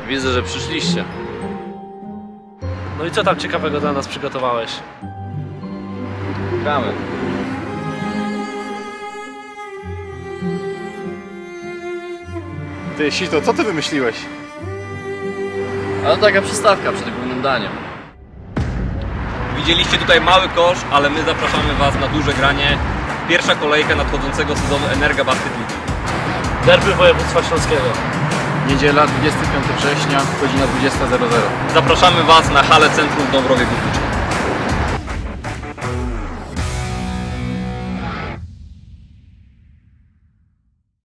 Widzę, że przyszliście. No i co tam ciekawego dla nas przygotowałeś? Gramy. Ty, Sito, co ty wymyśliłeś? Ale to taka przystawka przed głównym daniem. Widzieliście tutaj mały kosz, ale my zapraszamy Was na duże granie. Pierwsza kolejka nadchodzącego sezonu Energa Basket League. Derby województwa śląskiego. Niedziela, 25 września, godzina 20:00. Zapraszamy Was na halę Centrum w Dąbrowie Górniczej.